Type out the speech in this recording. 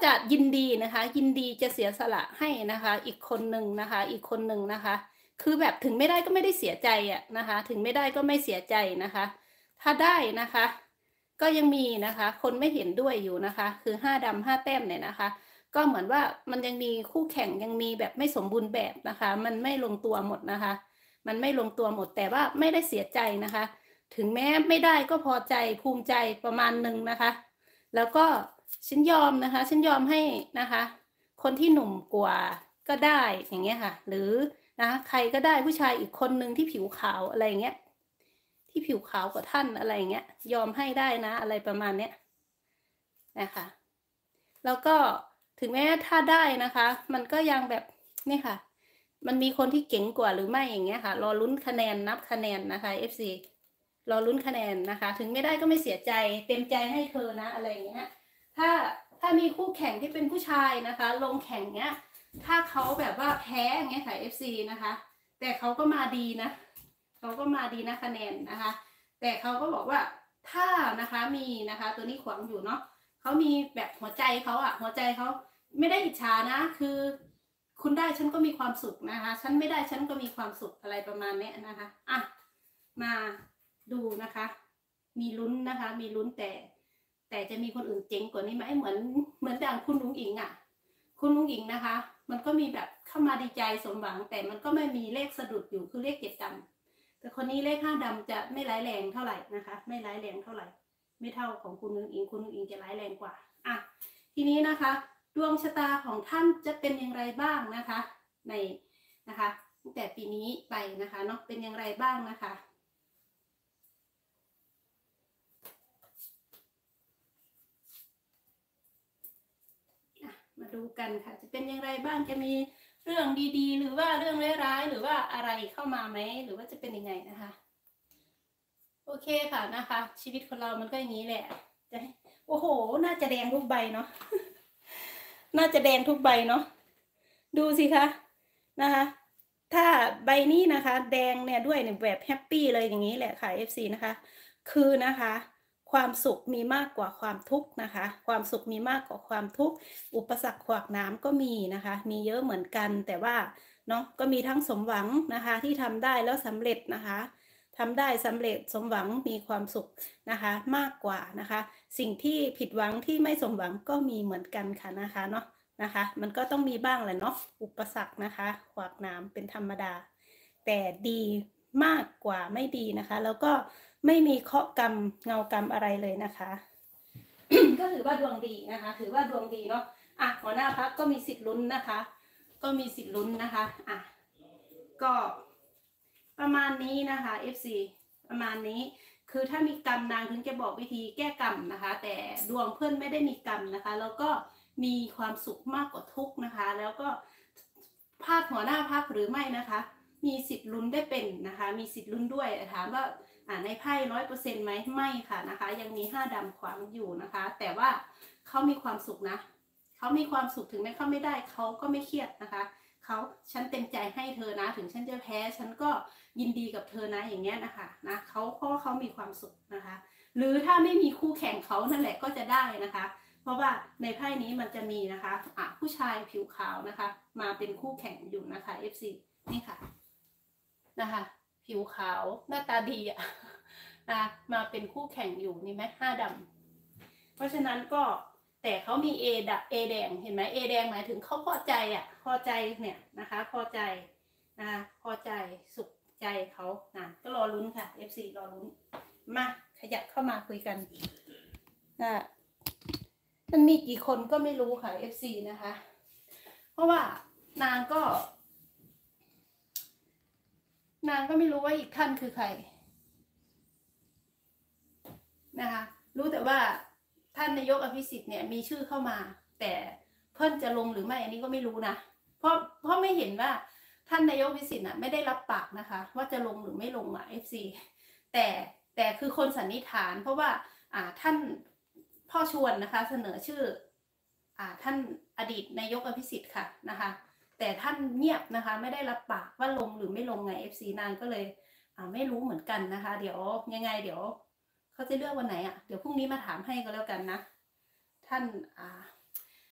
จะยินดีนะคะยินดีจะเสียสละให้นะคะอีกคนหนึ่งนะคะอีกคนหนึ่งนะคะคือแบบถึงไม่ได้ก็ไม่ได้เสียใจอะนะคะถึงไม่ได้ก็ไม่เสียใจนะคะถ้าได้นะคะก็ยังมีนะคะคนไม่เห็นด้วยอยู่นะคะคือ5 ดำ 5 แต้มเนี่ยนะคะก็เหมือนว่ามันยังมีคู่แข่งยังมีแบบไม่สมบูรณ์แบบนะคะมันไม่ลงตัวหมดนะคะมันไม่ลงตัวหมดแต่ว่าไม่ได้เสียใจนะคะถึงแม้ไม่ได้ก็พอใจภูมิใจประมาณหนึ่งนะคะ แล้วก็ฉันยอมนะคะฉันยอมให้นะคะคนที่หนุ่มกว่าก็ได้อย่างเงี้ยค่ะหรือนะใครก็ได้ผู้ชายอีกคนหนึ่งที่ผิวขาวอะไรเงี้ยที่ผิวขาวกว่าท่านอะไรเงี้ยยอมให้ได้นะอะไรประมาณเนี้ยนะคะแล้วก็ถึงแม้ถ้าได้นะคะมันก็ยังแบบนี่ค่ะมันมีคนที่เก่งกว่าหรือไม่อย่างเงี้ยค่ะรอลุ้นคะแนนนับคะแนนนะคะ FC รอลุ้นคะแนนนะคะถึงไม่ได้ก็ไม่เสียใจเต็มใจให้เธอนะอะไรอย่างเงี้ยถ้าถ้ามีคู่แข่งที่เป็นผู้ชายนะคะลงแข่งเนี้ยถ้าเขาแบบว่าแพ้อย่างเงี้ยค่ะ FC นะคะแต่เขาก็มาดีนะเขาก็มาดีนะคะแนนนะคะแต่เขาก็บอกว่าถ้านะคะมีนะคะตัวนี้ขวางอยู่เนาะเขามีแบบหัวใจเขาอะหัวใจเขาไม่ได้อิจฉานะคือคุณได้ฉันก็มีความสุขนะคะฉันไม่ได้ฉันก็มีความสุขอะไรประมาณนี้นะคะอ่ะมาดูนะคะมีลุ้นนะคะมีลุ้นแต่จะมีคนอื่นเจ๋งกว่านี้ไหมเหมือนดังคุณลุงอิงอ่ะคุณลุงอิงนะคะมันก็มีแบบเข้ามาดีใจสมหวังแต่มันก็ไม่มีเลขสะดุดอยู่คือเลข7 ดำแต่คนนี้เลข5 ดำจะไม่ร้ายแรงเท่าไหร่นะคะไม่ร้ายแรงเท่าไหร่ไม่เท่าของคุณลุงอิงคุณลุงอิงจะร้ายแรงกว่าอ่ะทีนี้นะคะดวงชะตาของท่านจะเป็นอย่างไรบ้างนะคะในนะคะตั้งแต่ปีนี้ไปนะคะเนาะเป็นอย่างไรบ้างนะคะมาดูกันค่ะจะเป็นอย่างไรบ้างจะมีเรื่องดีๆหรือว่าเรื่องร้ายๆหรือว่าอะไรเข้ามาไหมหรือว่าจะเป็นยังไงนะคะโอเคค่ะนะคะชีวิตคนเรามันก็อย่างนี้แหละจะโอ้โหน่าจะแดงทุกใบเนาะน่าจะแดงทุกใบเนาะดูสิคะนะคะถ้าใบนี้นะคะแดงเนี่ยด้วยเนี่ยแบบแฮปปี้เลยอย่างนี้แหละค่ะ FC นะคะคือนะคะความสุขมีมากกว่าความทุกข์นะคะความสุขมีมากกว่าความทุกข์อุปสรรคขวากหนามก็มีนะคะมีเยอะเหมือนกันแต่ว่าเนาะก็มีทั้งสมหวังนะคะที่ทำได้แล้วสำเร็จนะคะทำได้สำเร็จสมหวังมีความสุขนะคะมากกว่านะคะสิ่งที่ผิดหวังที่ไม่สมหวังก็มีเหมือนกันค่ะนะคะเนาะ นะคะมันก็ต้องมีบ้างแหละเนาะอุปสรรคนะคะขวากหนามเป็นธรรมดาแต่ดีมากกว่าไม่ดีนะคะแล้วก็ไม่มีเคราะห์กรรมเงากรรมอะไรเลยนะคะ ก็ถือว่าดวงดีนะคะถือว่าดวงดีเนาะอ่ะหัวหน้าพักก็มีสิทธิ์ลุ้นนะคะก็มีสิทธิ์ลุ้นนะคะอ่ะก็ประมาณนี้นะคะ FC ประมาณนี้คือถ้ามีกรรมนางถึงจะบอกวิธีแก้กรรมนะคะแต่ดวงเพื่อนไม่ได้มีกรรมนะคะแล้วก็มีความสุขมากกว่าทุกข์นะคะแล้วก็พลาดหัวหน้าพักหรือไม่นะคะมีสิทธิ์ลุ้นได้เป็นนะคะมีสิทธิ์ลุ้นด้วยถามว่าในไพ่100%ไหมไม่ค่ะนะคะยังมี5 ดำขวางอยู่นะคะแต่ว่าเขามีความสุขนะเขามีความสุขถึงแม้เขาไม่ได้เขาก็ไม่เครียดนะคะเขาฉันเต็มใจให้เธอนะถึงฉันจะแพ้ฉันก็ยินดีกับเธอนะอย่างเงี้ยนะคะนะเขาเพราะเขามีความสุขนะคะหรือถ้าไม่มีคู่แข่งเขานั่นแหละก็จะได้นะคะเพราะว่าในไพ่นี้มันจะมีนะคะผู้ชายผิวขาวนะคะมาเป็นคู่แข่งอยู่นะคะ FC นี่ค่ะนะคะผิวขาวหน้าตาดีอ่ะนะมาเป็นคู่แข่งอยู่นี่ไหม5 ดำเพราะฉะนั้นก็แต่เขามีเอแดงเห็นไหมเอแดงหมายถึงเขาพอใจอ่ะพอใจเนี่ยนะคะพอใจนะคะพอใจสุขใจเขานะก็รอลุ้นค่ะ FC รอลุ้นมาขยับเข้ามาคุยกันนะมันมีกี่คนก็ไม่รู้ค่ะ FC นะคะเพราะว่านางก็ไม่รู้ว่าอีกท่านคือใครนะคะรู้แต่ว่าท่านนายกอภิสิทธิ์เนี่ยมีชื่อเข้ามาแต่เพิ่นจะลงหรือไม่อันนี้ก็ไม่รู้นะเพราะไม่เห็นว่าท่านนายกอภิสิทธิ์น่ะไม่ได้รับปากนะคะว่าจะลงหรือไม่ลงFC แต่แต่คือคนสันนิษฐานเพราะว่าท่านพ่อชวนนะคะเสนอชื่อท่านอดีตนายกอภิสิทธิ์ค่ะนะคะแต่ท่านเงียบนะคะไม่ได้รับปากว่าลงหรือไม่ลงไง FC นางก็เลยไม่รู้เหมือนกันนะคะเดี๋ยวยังไงเดี๋ยวเขาจะเลือกวันไหนเดี๋ยวพรุ่งนี้มาถามให้ก็แล้วกันนะท่าน